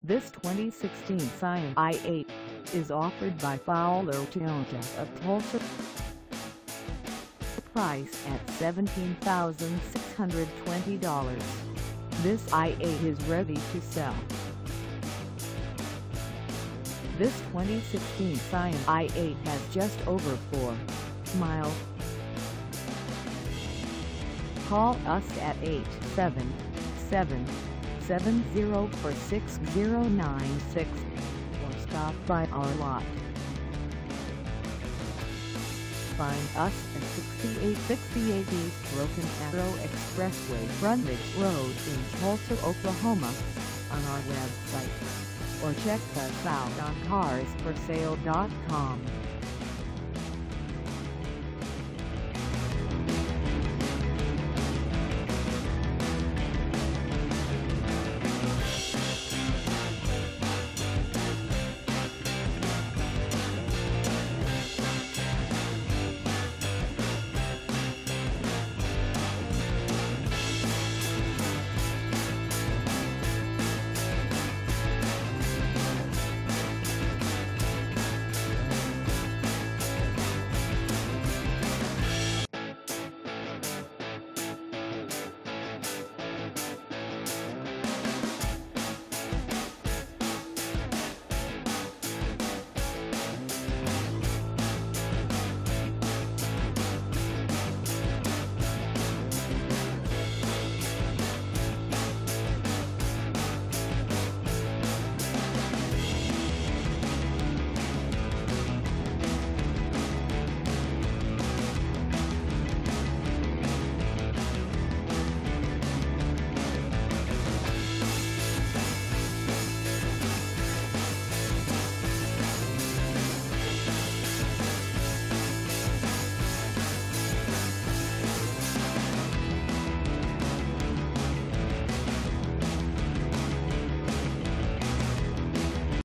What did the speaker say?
This 2016 Scion i8 is offered by Fowler Toyota of Tulsa. Price at $17,620. This i8 is ready to sell. This 2016 Scion i8 has just over 4 miles. Call us at 877-704-6096 or stop by our lot. Find us at 6868 East Broken Arrow Expressway Frontage Road in Tulsa, Oklahoma on our website, or check us out on carsforsale.com.